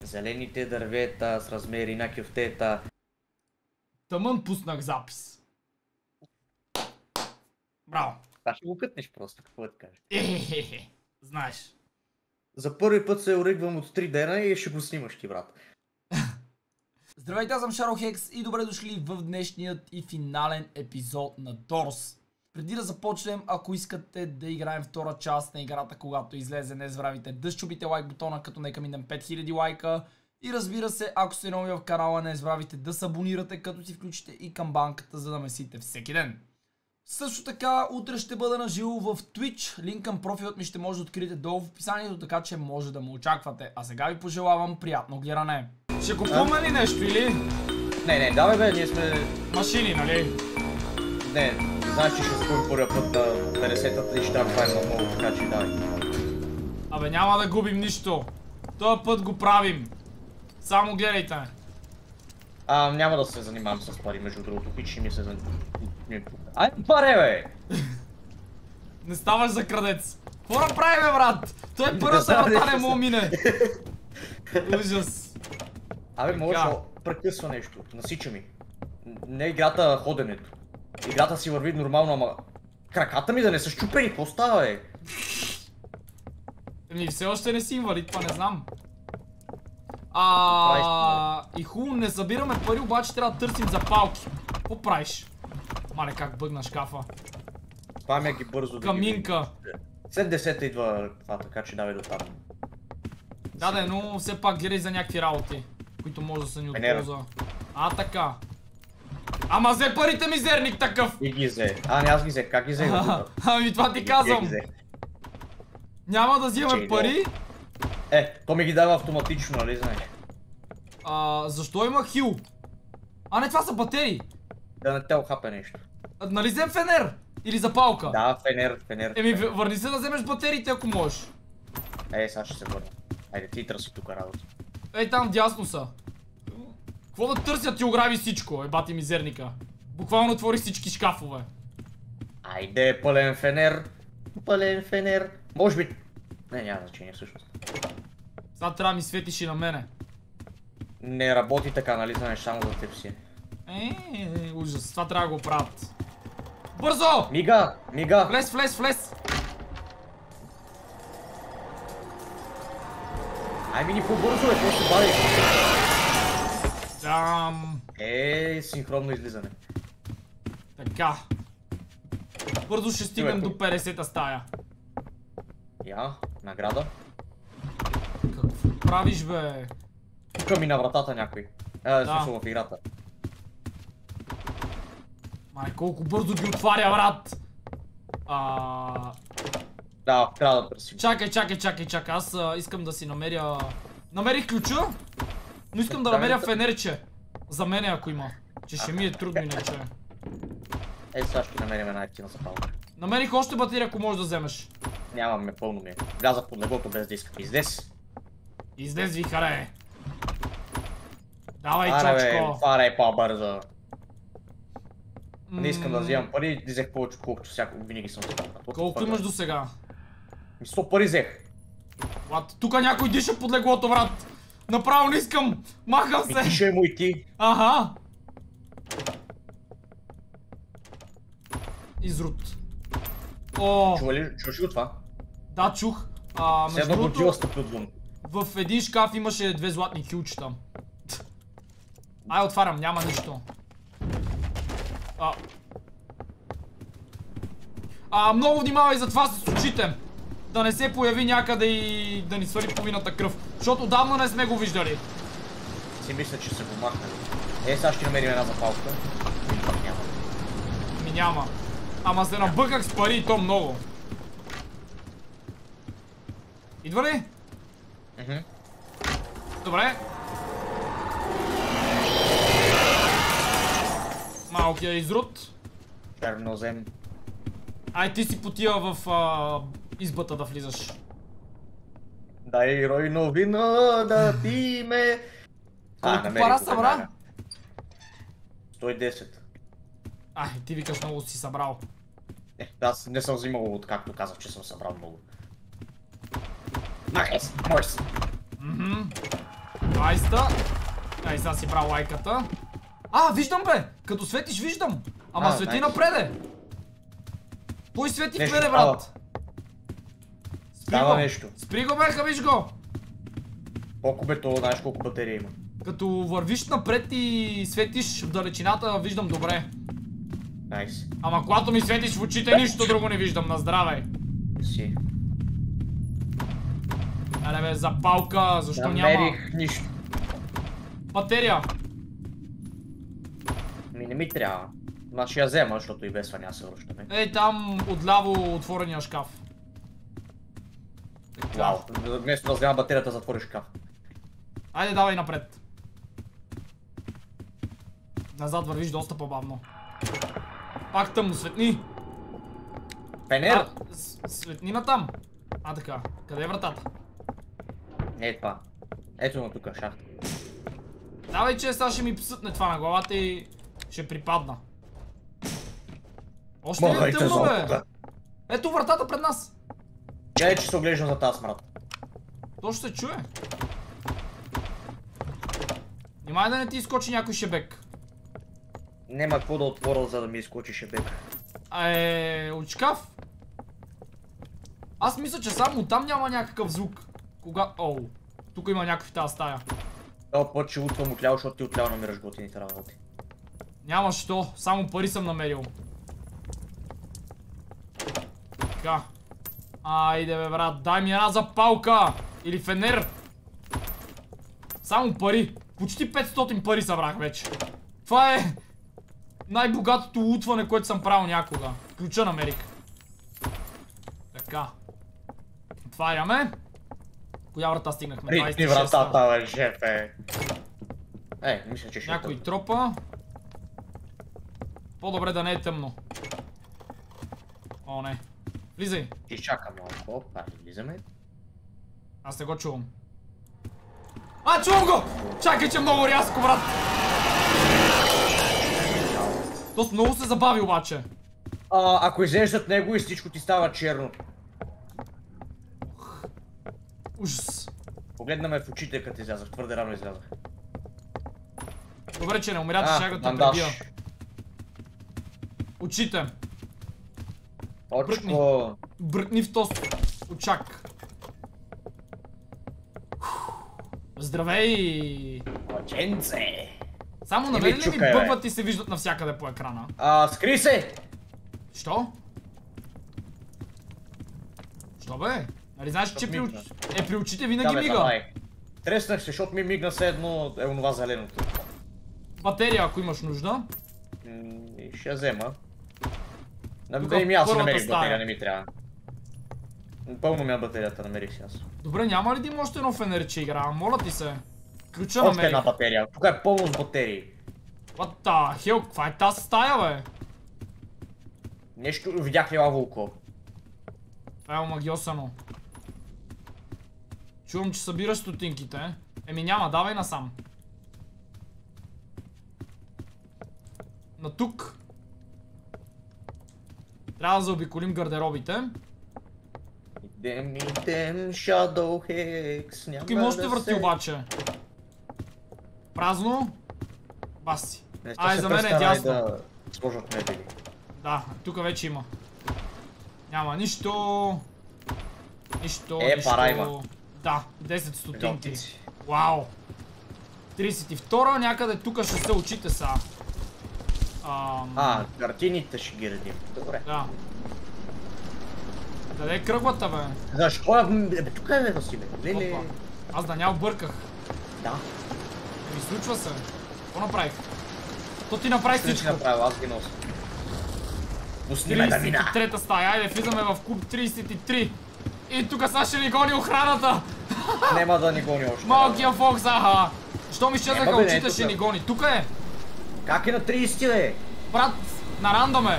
Зелените дървета с размери на кюфтета. Тъмън пуснах запис. Браво. Това ще го кътнеш просто, какво да ти кажа. Знаеш. За първи път се оригвам от 3 дена и ще го снимаш ти, брат. Здравейте, аз съм Шаро-Хекс и добре дошли в днешният и финален епизод на Doors. Преди да започнем, ако искате да играем втора част на играта, когато излезе, не забравяйте да щупите лайк бутона, като нека минем 5000 лайка. И разбира се, ако сте нови в канала, не забравяйте да се абонирате, като си включите и камбанката, за да месите всеки ден. Също така, утре ще бъда на живо в Twitch. Линк към профилът ми ще може да откриете долу в описанието, така че може да ме очаквате. А сега ви пожелавам приятно гледане. Ще купуваме ли нещо или? Не, давай бе, ние сме... Машини, нали? Не, знаеш, че ще купим първия път на 50-та и ще трябва да правим много, така че давай. Абе, няма да губим нищо. Този път го правим. Само гледайте ме. Няма да се занимавам с пари, между другото, пичи ми се занимавам. Ай, паре, бе! Не ставаш за крадец. Какво направи, бе, брат? Той първата врата не му мине. Ужас. Абе, може да прекъсва нещо, насича ми. Не играта ходенето. Играта си върви нормално, ама... Краката ми да не са счупени, какво става, бе? Еми, все още не си инвалид, това не знам. И хубаво, не събираме пари, обаче трябва да търсим запалки. Какво правиш? Мале, как бъгна шкафа. Спамя ги бързо да каминка. След 10-та идва това, така че давай до там. Да, но все пак гледай за някакви работи, които може да са ни от полза. Така. Ама взе парите, мизерник такъв! И ги взе. Не, аз ги взе. Как ги взе? Ами това ти казвам. Няма да взимаме пари. То ми ги дава автоматично, нали знаеш? Защо има хил? Не, това са батерии. Да не те охапе нещо. Нали взем фенер? Или запалка? Да, фенер. Еми, върни се да вземеш батериите, ако можеш. Сега ще се върна. Айде, ти търси тук работа. Там вдясно са. Какво да търся, ти ограби всичко, бати мизерника. Буквално отвори всички шкафове. Айде, пълен фенер. Може би... Не, няма значение всъщност. Сега трябва да ми светиш и на мене. Не работи така, нали знаеш, само за теб си. Ужас, това трябва да го правят. Бързо! Мига! Влез! Ай, мини по-бързо, какво ще бави? Синхронно излизане. Така. Бързо ще стигнем до 50-та стая. Награда. Какво правиш, бе? Тука ми на вратата някой. Смисъл в играта. Колко бързо ги отваря, брат! Да, трябва да търсим. Чакай, аз искам да си намеря... Намерих ключа, но искам да намеря фенерче. За мене, ако има. Че ще ми е трудно иначе. Сега ще намерим една ефтина запалка. Намерих още батерия, ако можеш да вземеш. Нямаме, пълно ми е. Влязах под леглото без да искате. Излез, вихаре. Давай, чочко. Фарай по-бързо. Не искам да вземам пари, взех повече, колкото всяко винаги съм вземал. Колко имаш до сега? 100 пари взех. Тука някой диша под леглото, брат. Направо не искам. Махам се. Диша му и ти. Изрут. Чуваш ли го това? Да, чух. Седно годила стъпи отвън. В един шкаф имаше 2 златни хилчета. Отварям, няма нищо. Много внимавай за това с очите. Да не се появи някъде и да ни свали половината кръв. Защото отдавна не сме го виждали. Си мисля, че са го махнали. Сега ще намерим една запалка. Няма. Ама се набъках с пари и то много. Идва ли? Добре. Малкия изрут. Чернозем. Ти си потия в избата да влизаш. Дай ройно вино да пиме. Колко пара събра? 110. Ти викаш много си събрал. Аз не съм взимал, откакто казах, че съм събрал много. Махай се, може си. 20-та. Ай, сега си правя лайката. Виждам бе! Като светиш виждам! Ама свети напреде! Кой свети вперед, брат? Става нещо. Спри го беха, виж го! Колко бе то, знаеш колко батерия има? Като вървиш напред и светиш в далечината, виждам добре. Найс. Ама когато ми светиш в очите, нищо друго не виждам, на здраве. Си. Аре бе, запалка, защо няма? Намерих нищо. Батерия. Не ми трябва. Ма ще я взема, защото и без това няма се връщаме. Ей, там отляво отворения шкаф. Вау, вместо да взема батерията, затвори шкаф. Айде, давай напред. Назад вървиш доста по-бавно. Пак тъмно, светни. Фенер? Светни натам. Така, къде е вратата? Е това. Ето на тука, шахта. Давай, че сега ще ми псътне това на главата и ще припадна. Още ли е тъмно, бе? Ето вратата пред нас. Гледай, че се оглеждам за тази смрад. То ще се чуе. Внимай да не ти изкочи някой шебек. Нема какво да отворя, за да ми изкочи шебек. От шкаф? Аз мисля, че само там няма някакъв звук. Тук има някакъв в тази стая. Това път ще утвам отляво, защото ти отляво намираш готините работи. Няма що, само пари съм намерил. Така. Айде бе, брат, дай ми една запалка! Или фенер! Само пари. Почти 500 пари събрах вече. Това е най-богатото лутване, което съм правил някога. Ключа намерих. Така. Отваряме. Коя врата стигнахме? 26-та. Ритни вратата, бе, жепе. Мисля, че ще някой тропа. По-добре да не е тъмно. О, не. Влизай. Ти чакам малко. Влизаме. Аз не го чувам. Чувам го! Чакай, че много рязко, брат. То много се забави обаче. Ако излезеш от него и всичко ти става черно. Ужас. Погледна ме в очите, като излязах. Твърде рано излязах. Добре, че не умря, че ще да те пребия. Очите. Очко. Бръкни в този очак. Здравей! Оченце! Само намери ли ми бъгват и се виждат навсякъде по екрана? Скри се! Що? Що бе? Нали знаеш, че при очите винаги мига? Треснах се, защото ми мигна все едно е онова зеленото. Батерия, ако имаш нужда. Ще я взема. Аз си намерих батерия, не ми трябва. Пълно ми е батерията, намерих си аз. Добре, няма ли да има още едно фенерче игра? Моля ти се. Ключа намерих. Още една батерия. Тук е пълно с батерии. What the hell? Каква е тази стая, бе? Нещо видях ли лава око. Това е омагиосано. Чувам, че събираш стотинките. Няма, давай насам. На тук. Трябва да заобиколим гардеробите. Идем, Shadow Hex. Тук има още врати обаче. Празно. Баси. За мен е дясно. Да сложат мебели. Да, тук вече има. Няма нищо. Нищо. Пара има. Да, 10 стотинки. Вау. 32-а, някъде тук ще се очите са. Картините ще ги редим. Добре. Да. Къде е кръглата, бе? Защо? Тук е да си, бе. Леле. Аз да няма бърках. Да. Ми случва се. Какво направих? То ти направи всичко. Ти направил, аз ги нося. Пусни ме да мина. 33-та стая, айде влизаме в клуб 33. И тук сега ще ни гони охраната. Нема да ни гони още. Малкия Фокс, Що ми изчезнаха очите, ще ни гони. Тук е. Как е на 30, бе? Брат, на рандаме.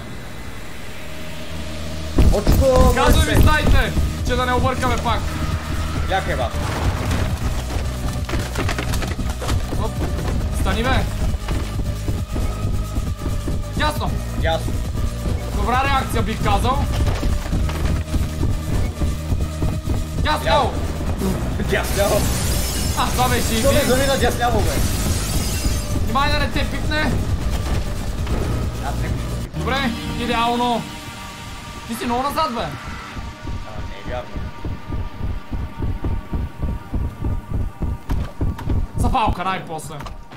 Очко, казвай ми стайте, че да не объркаме пак. Чакай, бат. Стани, бе. Ясно. Ясно. Добра реакция, бих казал. Ясно. Ясно. Това беше и Що ме замина дясляво, бе? Внимай да не те пипне. Аз не го пипна. Добре, идеално. Ти си много назад, бе. Не е вярно. Запалка най-после.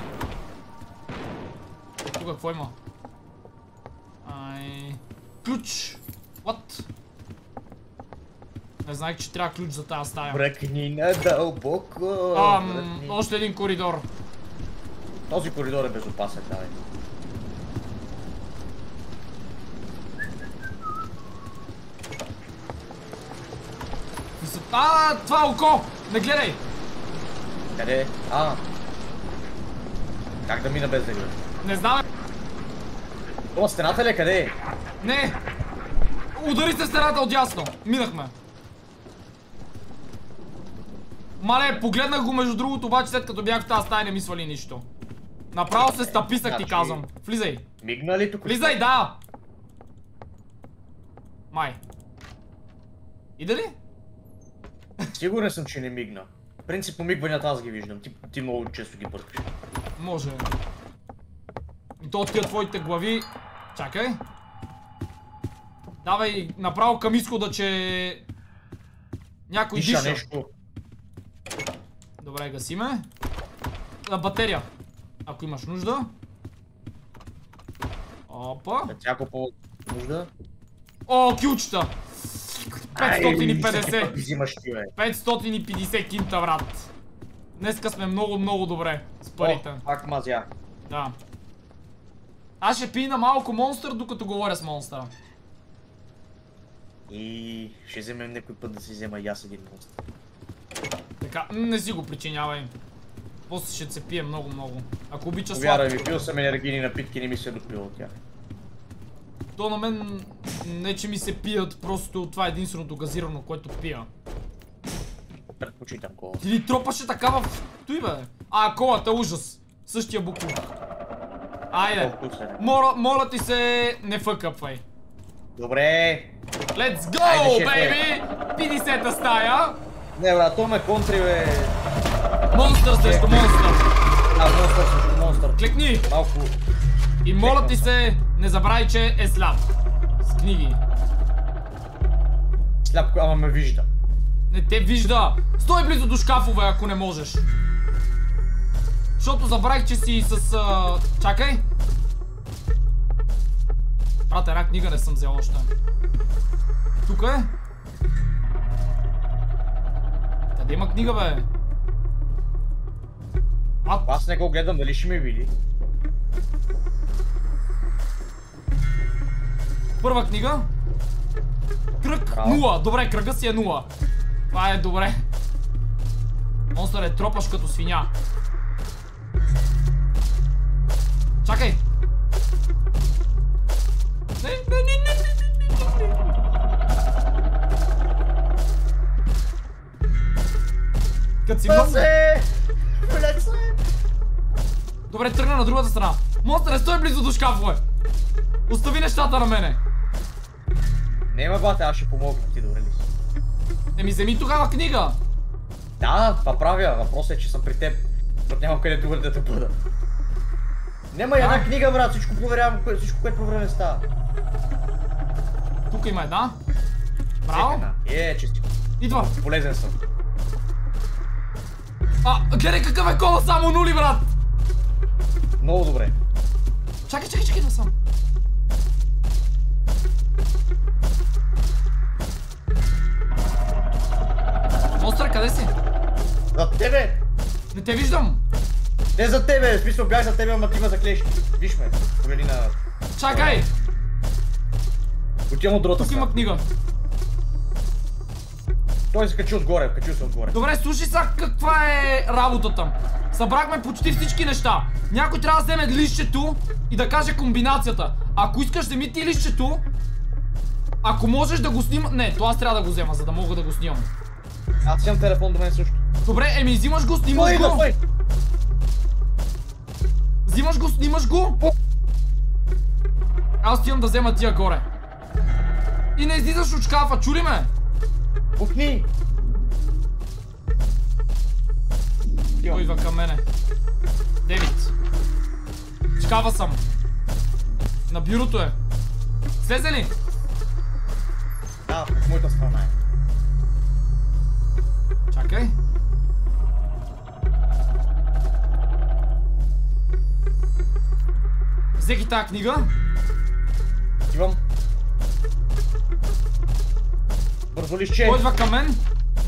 Тук какво има? Ключ. What? Не знаех, че трябва ключ за тази стая. Бръкни надълбоко. Още един коридор. Този коридор е безопасен, давай. Това е око! Не гледай! Къде? Как да мина без да гледам? Не знам. Това стената ли е? Къде е? Не! Удари се стената отдясно. Минахме. Мале, погледнах го между другото, обаче след като бях в тази стая не ми свали нищо. Направо се стъписах, ти казвам. Влизай. Мигна ли тук? Влизай, да! Май. Иде ли? Сигурен съм, че не мигна. Принципно мигванията аз ги виждам. Ти много често ги бъркаш. Може. И то от тия твоите глави... Чакай. Давай направо към изхода, че... Някой диша. Нещо. Добре, гасиме. Батерия. Ако имаш нужда. Опа. Всяко по нужда. О, кючета. 550. 550 кинта, брат. Днеска сме много добре с парите. Пак мазя. Да. Аз ще пина малко монстър, докато говоря с монстъра. И ще вземем някой път да си взема и аз един монстър. Така, не си го причинявай. После ще се пие много. Ако обича сладко. Повярвай ми, пил съм енергийни напитки, не ми се допил от тях. То на мен не че ми се пият, просто това е единственото газирано, което пия. Предпочитам кола. Ти ли тропаше така в... Той бе. Колата, ужас. Същия буклук. Айде. Моля ти се, не фъкъпвай. Добре. Let's go, baby! 50-та стая. Не, брат, то ме контри, бе. Монстър срещу монстър. Монстър срещу монстър. Клекни. Малко. И моля ти се, не забравяй, че е сляп. С книги. Сляп, ама ме вижда. Не те вижда. Стой близо до шкафове, ако не можеш. Защото забравих, че си с... Чакай. Брат, една книга не съм взел още. Тук е. Къде има книга, бе? Аз не го гледам, дали ще ме види. Първа книга. Кръг 0. Добре, кръга си е 0. Това е добре. Монстър е тропаш като свиня. Чакай. Не. Като си много... Добре, тръгна на другата страна. Монстър, стой близо до шкафове. Остави нещата на мене. Нема, бате, аз ще помогна, ти добре ли си? Вземи тогава книга. Да, това правя. Въпросът е, че съм при теб. Защото нямам къде добре да те бъда. Нема и една книга, брат, всичко проверявам, всичко, което по време става. Тук има една. Браво. Честито. Идва. Полезен съм. Гледай какъв е кола, само нули, брат. Много добре. Чакай да съм. Монстър, къде си? За тебе! Не те виждам! Не за тебе, в смисъл бях за тебе, ама ти ма заклещи. Виж ме, погледни на... Чакай! Отивам от другата страна. Тук има книга. Той се качи отгоре, Добре, слушай сега каква е работата. Събрахме почти всички неща. Някой трябва да вземе листчето и да каже комбинацията. Ако искаш, вземи ти листчето. Ако можеш да го снимам... Не, то аз трябва да го взема, за да мога да го снимам. Аз имам телефон до мен също. Добре, взимаш го, снимаш го. Взимаш го, снимаш го. Аз отивам да взема тия горе. И не излизаш от шкафа, чули ме? Пукни! Той идва към мене. Девид. Шкафа съм. На бюрото е. Слезе ли? Да, в моята страна е. Чакай. Взех и тази книга. Отивам. Бързо листче. Той идва към мен.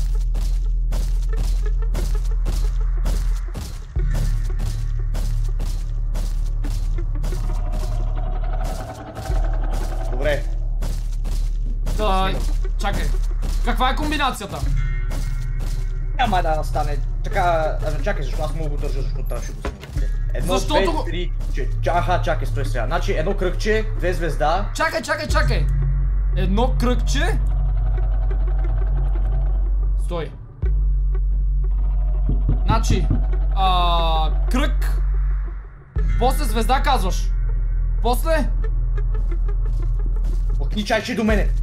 Добре. Да, чакай. Каква е комбинацията? Няма да стане така. Чакай, защо аз мога го държа, защото трябваше го снимате. Едно, Защото... 2, 3, 4. Аха, чакай, стой сега. Значи едно кръгче, 2 звезда. Чакай. Едно кръгче. Стой. Значи, кръг. После звезда казваш. После? Отни чайче до мене.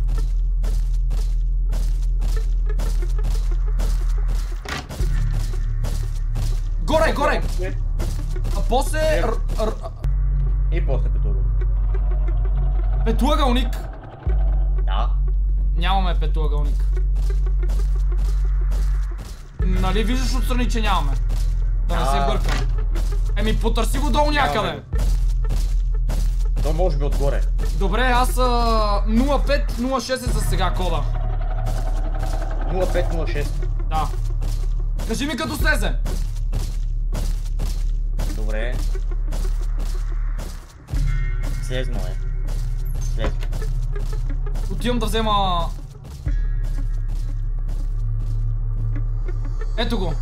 Горе. А после... И после петуъгълник. Петуъгълник. Да. Нямаме петуъгълник. Нали виждаш отстрани, че нямаме? Да не се бъркам. Еми потърси го долу някъде. То може би отгоре. Добре, аз 0506 е за сега кода. 0506. Да. Кажи ми като слезе. Добре. Слезно е. Слезно. Отивам да взема... Ето го.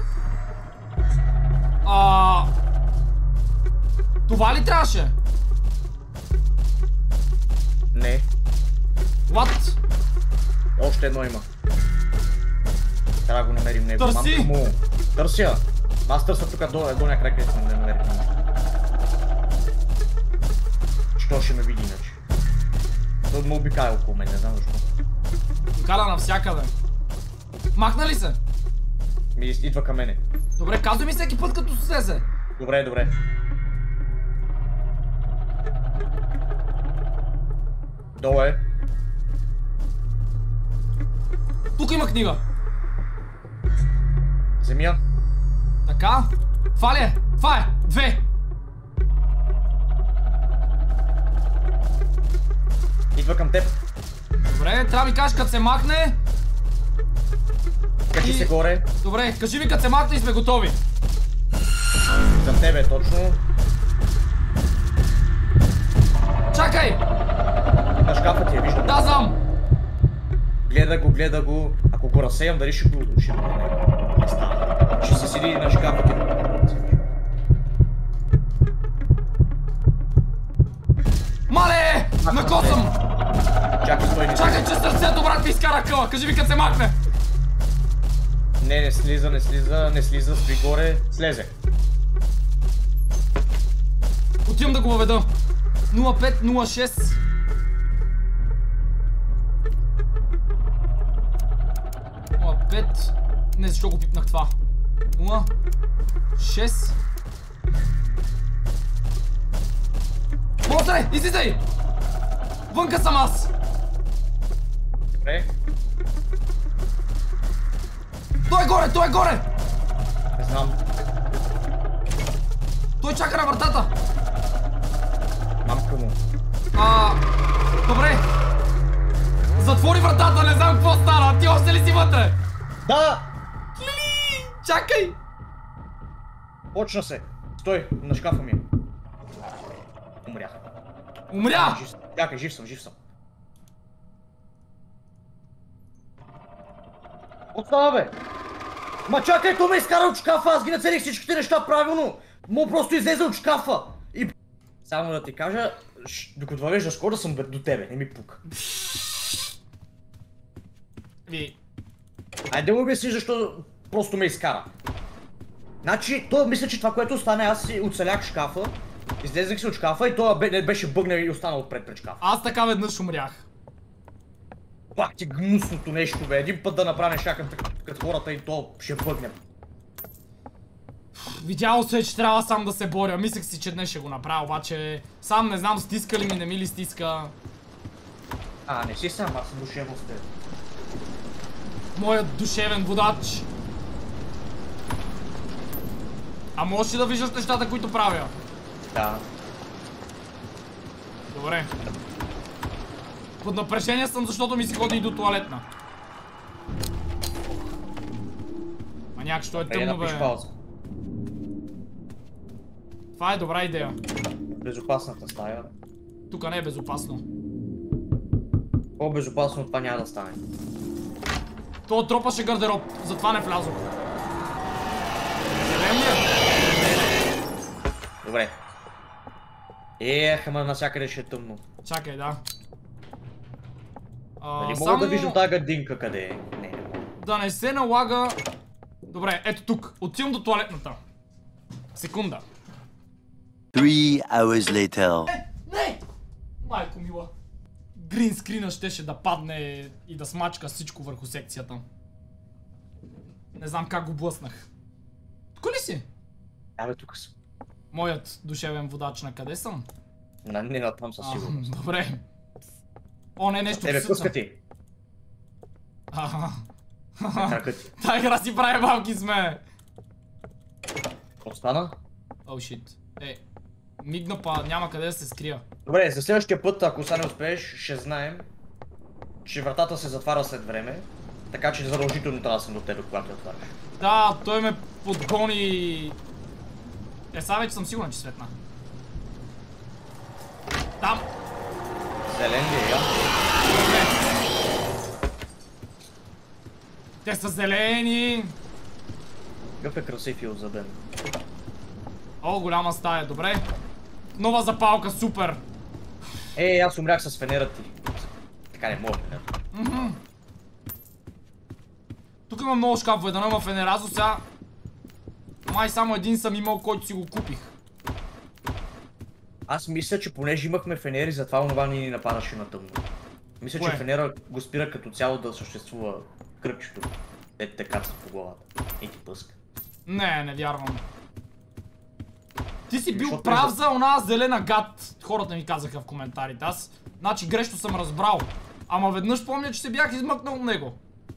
Това ли трябваше? Не. What? Още едно има. Трябва да го намерим него. Търси! Търся! Аз търся тук до някъде, където не намерих нищо. Що ще ме види иначе? Той ме обикая около мен, не знам защо. Кара навсякъде. Махна ли се? Ми идва към мене. Добре, казвай ми всеки път като слезе. Добре. Долу е. Тук има книга. Земя. Така. Това ли е? Това е. 2. Идва към теб. Добре, трябва да ми кажеш като се махне. Качи се горе. Добре, кажи ми като се махне и сме готови. За тебе точно. Чакай! На шкафа ти я виждам. Да, знам. Гледа го. Ако го разсеям, дали ще го не става. Ще се седи на шкафа ти. Мале! Накосам! Чакай, стой, не. Чакай, че сърцето, брат, ми изкара къла. Кажи ми като се махне. Не слиза, стои горе. Слезе. Отивам да го въведа. 0506. Не, защо го пипнах това? 06. Монстре, излизай! Вънка съм аз! Добре. Той е горе! Не знам. Той чака на вратата! Мамка му. Добре. Затвори вратата, не знам какво стана. Ти още ли си вътре? Да! Чакай! Почна се. Стой, на шкафа ми. Умрях. Умря! Чакай, жив съм. Остава, бе! Ма чакай, то ме изкара от шкафа, аз ги нацелих всичките неща правилно! Му просто излезе от шкафа! И... Само да ти кажа, докато въвежда скоро съм до тебе, не ми пука. Айде да му обясни защо просто ме изкара. Значи, то мисля, че това, което стане, аз си оцелях шкафа, излезах си от шкафа и той беше бъгнал и останал отпред пред шкафа. Аз така веднъж умрях. Пак ти гнусното нещо, бе. Един път да направиш като хората и то ще бъгнем. Видяло се, че трябва сам да се боря. Мислех си, че днес ще го направя, обаче сам не знам стиска ли ми, не ми ли стиска. Не си сам, аз съм душевно с теб. Моят душевен водач. А можеш ли да виждаш нещата, които правя? Да. Добре. Под напрежение съм, защото ми се ходи и до туалетна. Маняк, що е тъмно, бе? Това е добра идея. Безопасната стая. Тука не е безопасно. По-безопасно това няма да стане. То тропаше гардероб, затова не влязох. Зелен ли е? Добре. Ама навсякъде ще е тъмно. Чакай, да. Дали мога да виждам тази градинка къде е? Не мога. Да не се налага... Добре, ето тук. Отивам до туалетната. Секунда. 3 hours later. Не! Майко мила. Грин скрина щеше да падне и да смачка всичко върху секцията. Не знам как го блъснах. Тук ли си? Абе, тук съм. Моят душевен водач на къде съм? Не, на там със сигурност. Добре. О, не, нещо Тебе, пуска ти. Та игра си прави малки с мене. Остана? О, шит. Мигна па, няма къде да се скрия. Добре, за следващия път, ако сега не успееш, ще знаем, че вратата се затваря след време, така че задължително трябва да съм до тебе, когато я отваряш. Да, той ме подгони. Сега вече съм сигурен, че светна. Там. Зелен ли е, я? Те са зелени. Какъв е красив и отзаден. О, голяма стая, добре. Нова запалка, супер. Аз умрях с фенера ти. Така не мога фенера. Тук има много шкафове, да има фенеразо, сега... Май само един съм имал, който си го купих. Аз мисля, че понеже имахме фенери, затова онова ни нападаше на тъмно. Мисля, че фенера го спира като цяло да съществува кръгчето. Те те кацат по главата. И ти пъска. Не вярвам. Ти си бил прав за она зелена гад. Хората ми казаха в коментарите. Аз, значи грешно съм разбрал. Ама веднъж помня, че се бях измъкнал от него.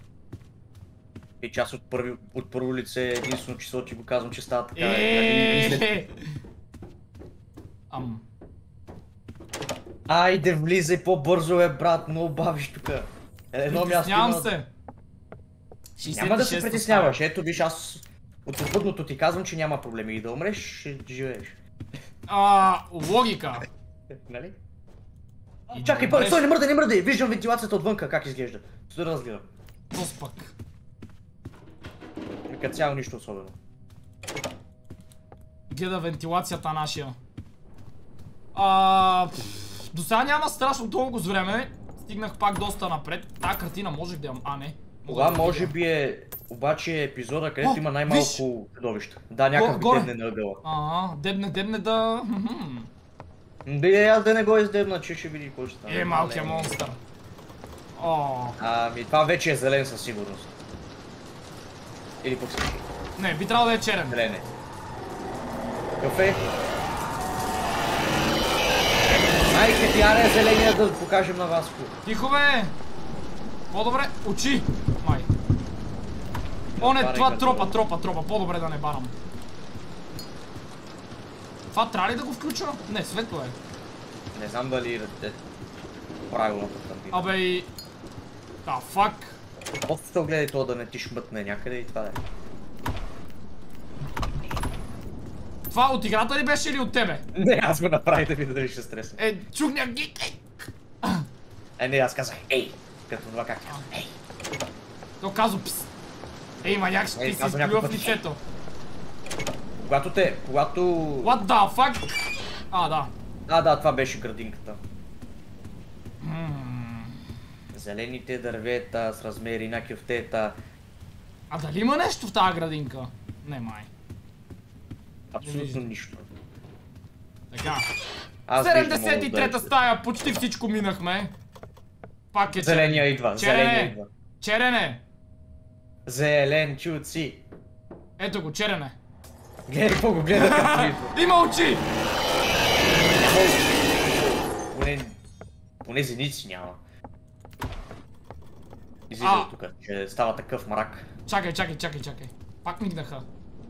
И част от първо лице единствено число ти го казвам, че става така. Айде влизай по-бързо, брат, много бавиш тука. Едно място Притеснявам се. Няма да се притесняваш, ето виж, аз от отвъдното ти казвам, че няма проблеми и да умреш, ще живееш. Логика. Нали? Чакай, стой, не мърдай, виждам вентилацията отвънка как изглежда. Стой да разгледам. Тос пък. Като цяло нищо особено. Гледа вентилацията нашия. До сега няма страшно дълго с време. Стигнах пак доста напред. Тая картина можех да имам, не. Това може би е обаче епизода, където има най-малко чудовища. Да, някакъв дебне на ъгъла. Дебне да... Аз да не го издебна, че ще види какво ще стане. Малкият монстър. Това вече е зелен със сигурност. Или пък също. Не, би трябвало да е черен. Зелен е. Кафе. Майка ти, аре зеления да покажем на вас. Тихо бе! По-добре, очи! Май. Това тропа, по-добре да не барам. Това трябва ли да го включа? Не, светло е. Не знам дали е правилната картина. Абе и... фак. Просто гледай това да не ти шмътне някъде и това е. Това от играта ли беше или от тебе? Не, аз го направих да видя дали ще стресна. Чух някакви... Не, аз казах ей! Като това как ей! То казва пс. Маняк, ще ти си изплюва в лицето. Когато... What the fuck? Да. Да, това беше градинката. Зелените дървета с размери на кюфтета. Дали има нещо в тази градинка? Не, май. Абсолютно нищо. Така. 73-та стая, почти всичко минахме. Пак е зеления идва, Черене! Зелен чуци. Ето го, черене. Гледай какво го гледа като Има очи! Поне зеници няма. Излиза от тук, че става такъв мрак. Чакай. Пак мигнаха.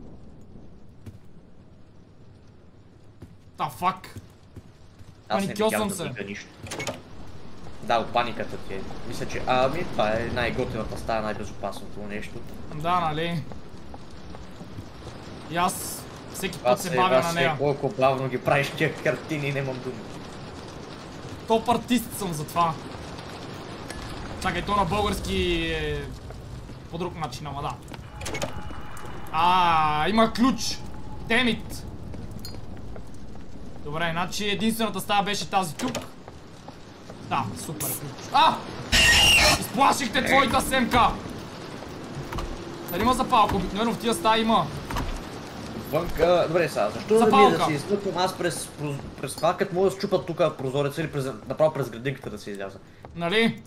Та фак. Аз не Паникьосвам видях да се. мига нищо. Да, от паниката ти е. Мисля, че... това е най-готината стая, най-безопасното нещо. Да, нали? И аз всеки път се бавя на нея. Колко бавно ги правиш тия картини, нямам думи. Топ артист съм за това. Чакай, то на български е по друг начин, ама да. Има ключ! Демит! Добре, значи единствената стая беше тази тук. Да, супер ключ. Изплашихте твоята семка! Дали има запалка? Обикновено в тия стаи има. Вънка... Добре сега, защо да ми да си излъквам аз през това, като мога да счупат тук прозореца или направо през градинката да се изляза? Нали?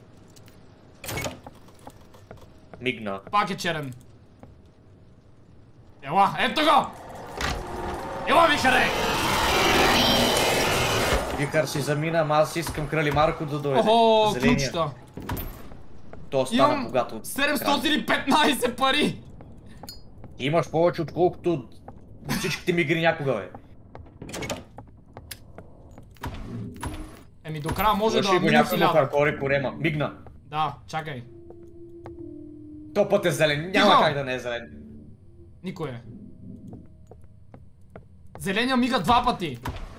Мигна. Пак е черен. Ела, ето го! Ела, Вихаре! Вихар си замина, ама аз искам Крали Марко да дойде. Охо, ключта. То стана богато. 715 пари! Имаш повече отколкото всичките ми игри някога, бе. Еми до края може да мина 1000. Някакво хардкори корема. Мигна. Да, чакай. То път е зелен, няма как да не е зелен. Никой е. Зеления мига 2 пъти.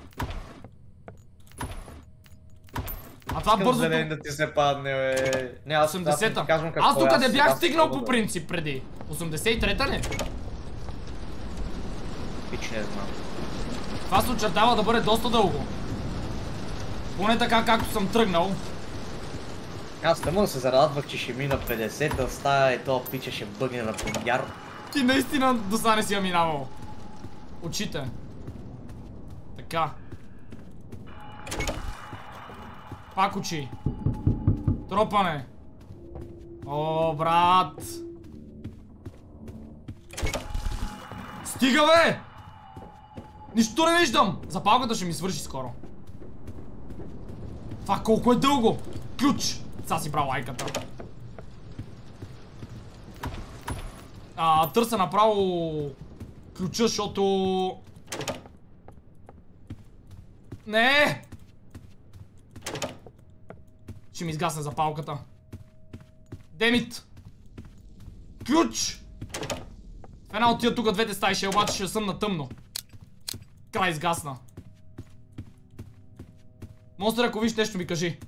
А това бързото... зелен да ти се падне, бе. Не, аз 80-та. Аз докъде бях стигнал по принцип преди. 83-та ли? Пич не знам. Това се очертава да бъде доста дълго. Поне така както съм тръгнал. Аз тъмно да се зарадвах, че ще мина 50-та стая и тоя пича ще бъгне на премиер. Ти наистина до сега не си я минавал. Очите. Така. Пак очи. Тропане. О, брат. Стига, бе! Нищо не виждам! Запалката ще ми свърши скоро. Това колко е дълго! Ключ! Сега си брал лайката. Търся направо ключа, защото... Не! Ще ми изгасне запалката. Демит! Ключ! В една от тия тук двете стаи ще обаче ще съм на тъмно. Край изгасна. Монстър, ако виж нещо ми кажи.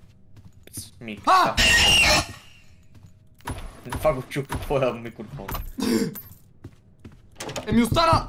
Това го чух по твоя микрофон. Еми остана...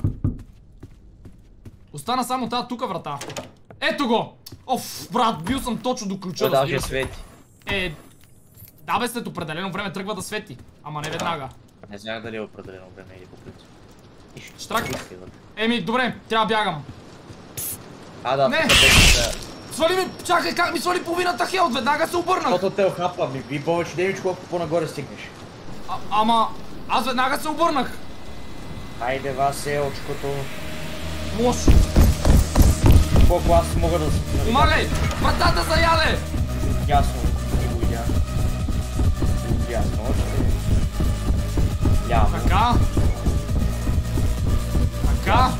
Остана само тази тука врата. Ето го! Оф, брат, бил съм точно до ключа. Да, даже свети. Да бе, след определено време тръгва да свети. Ама не веднага. Не знам дали е определено време или по принцип. Штрак. Еми, добре, трябва да бягам. Не! Свали ми, чакай, как ми свали половината хелт, веднага се обърнах. Защото те охапа, ми би повече демидж, колко по-нагоре стигнеш. Ама, аз веднага се обърнах. Хайде, Васелчкото. Лошо. Колко аз мога да... Помагай! Вратата за яде! Ясно, не го видя. Ясно, още. Ляво. Така. Така.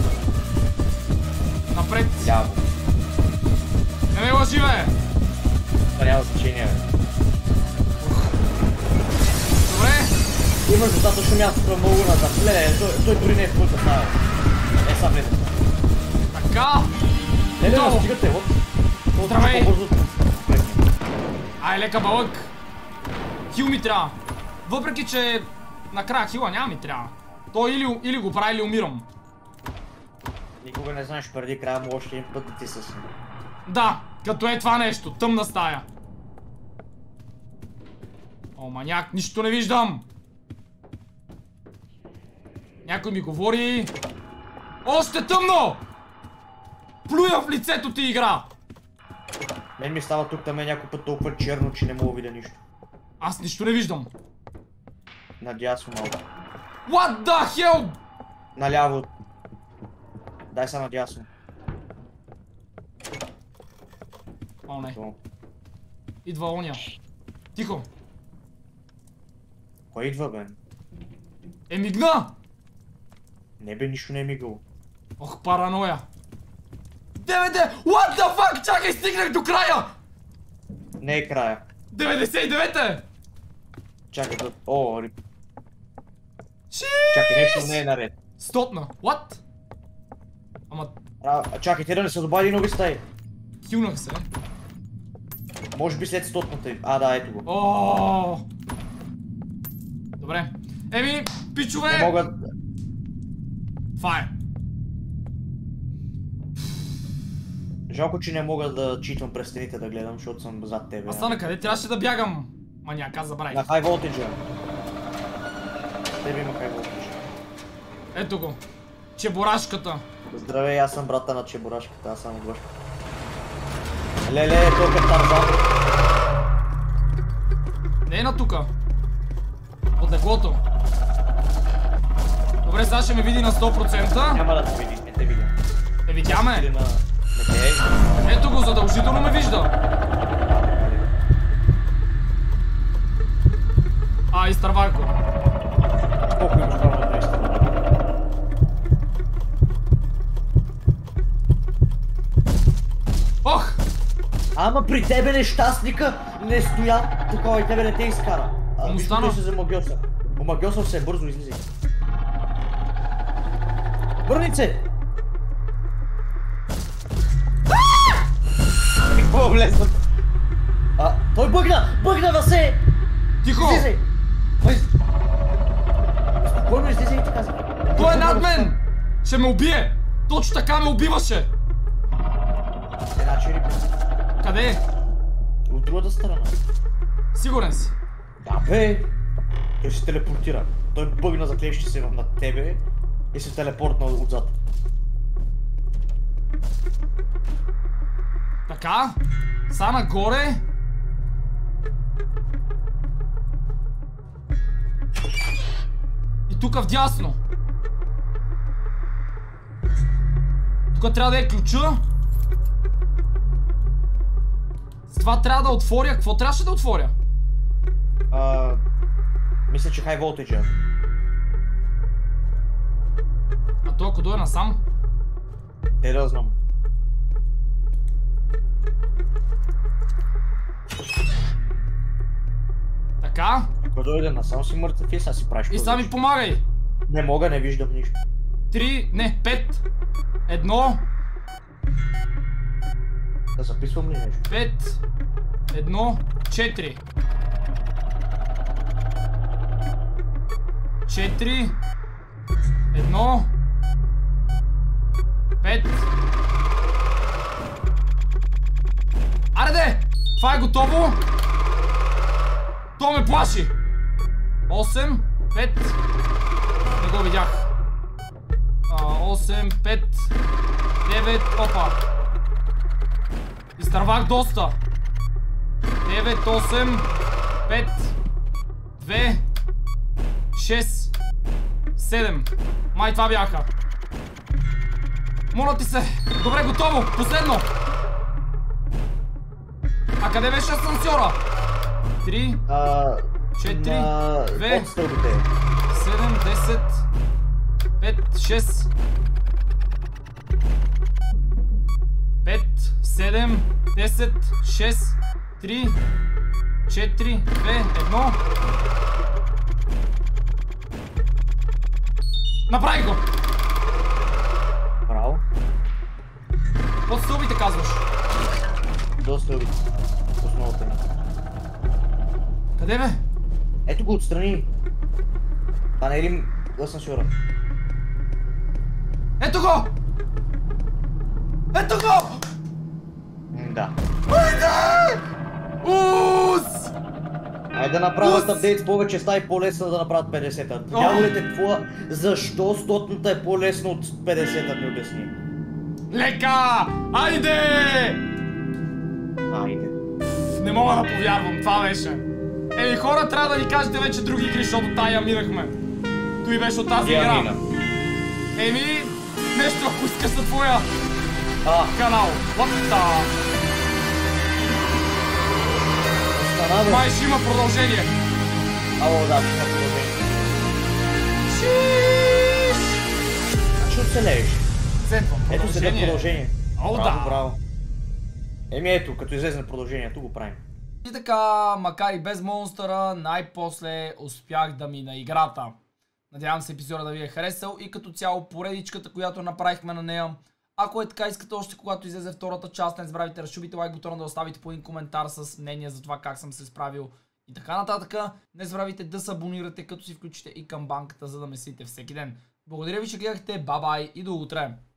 Напред. Ляво. Не ме лъжи, бе! Това няма значение, бе. Добре. Имаш достатъчно място за много назад. Той дори не е в твоята стая. Са влезе. Така. Леле, да стигате, вот. Здравей! Ай, лека балък. Хил ми трябва. Въпреки, че накрая хила няма ми трябва. Той или го прави, или умирам. Никога не знаеш преди края му още един път да ти съсне. Да, като е това нещо. Тъмна стая. О, маняк, нищо не виждам. Някой ми говори. Още тъмно! Плюя в лицето ти, игра! Мен ми става тук там някой път толкова черно, че не мога да видя нищо. Аз нищо не виждам. Надясно малко. What the hell? Наляво. Дай се надясно. О, не. То. Идва оня. Тихо. Кой идва, бе? Мигна! Не бе, нищо не е мигало. Ох, параноя. Девете! What the fuck? Чакай, стигнах до края! Не е края. 99-те! Чакай, о, Шииииз! чакай, нещо не е наред. Стотна. What? Ама, Чакай, те да не са добавили нови стаи. кюнах се. Може би след стотната. Да, ето го. О! Добре. Еми, пичове! Не могат... Това е. Жалко, че не мога да читам през стените да гледам, защото съм зад тебе. Аз на къде трябваше да бягам? Маняк, аз забравих. На High Voltage. Тебе има High Voltage. Ето го. Чебурашката. Здравей, аз съм брата на Чебурашката, аз съм Глъшка. Леле, тук е Тарзан. Не е на тука. От леглото. Добре, сега ще ме види на 100%. Няма да те види, не те видя. Не видяме. Или на... Не те. Ето го, задължително ме вижда. Изтървах го. Колко имаш право да изтърваш? Ох! Ама при тебе нещастника не стоят такова и тебе не те изкара. Му стана? Той се замагьоса. Омагьосал се, бързо излизай. Върни се! Какво влезна? Той бъгна! Бъгна, Васе! Тихо! Излизай! Спокойно излизай и ти каза. Той е над мен! Ще ме убие! Точно така ме убиваше! Една черепа. Къде е? От другата страна. Сигурен си. Да бе! Той се телепортира. Той бъгна, заклещи се над тебе и се телепортна отзад. Така? Са нагоре? И тук вдясно. Тук трябва да е ключа. С това трябва да отворя. Какво трябваше да отворя? Мисля, че High Voltage. А то ако дойде насам? Те да знам. Така? Ако дойде насам си мъртъв и сега си правиш. И сега ми помагай. Не мога, не виждам нищо. 3, не, 5. 1. Да записвам ли нещо? 5. 1. 4. 4. 1. 5. Ареде! Това е готово! То ме плаши! 8, 5. Не го видях. 8, 5, 9, опа. Изтървах доста. 9, 8, 5, 2, 6, 7. Май това бяха. Моля ти се. Добре, готово. Последно. А къде беше асансьора? 3, 4, 2, 7, 10, 5, 6, 5, 7, 10, 6, 3, 4, 2, 1. Направи го! Браво. Под стълбите казваш. Доста ви. Основата ми. Къде бе? Ето го отстрани. Това не е ли асансьора? Ето го! Ето го! Да. Айде! Ус! Айде да направят апдейт с повече стаи, по-лесно да направят 50-та. Дяволите, какво? Защо стотната е по-лесно от 50-та, ми обясни. Лека! Айде! Айде. Не мога да повярвам, това беше. Еми хора, трябва да ни кажете вече други игри, защото тая минахме. Той беше от тази игра. Еми, нещо, ако искаш на твоя канал. Лапта! Май ще има продължение. Ало, да, ще има продължение. Ще оцелееш. Сетвам, Ето се да продължение. О, Браво, да. браво. Еми ето, като излезе на продължението, го правим. И така, макар и без монстъра, най-после успях да мина играта. Надявам се епизода да ви е харесал и като цяло поредичката, която направихме на нея. Ако е така, искате още когато излезе втората част, не забравяйте да разшибите лайк бутона, да оставите по един коментар с мнение за това как съм се справил и така нататък. Не забравяйте да се абонирате, като си включите и камбанката, за да ме следите всеки ден. Благодаря ви, че гледахте, бай-бай и до утре!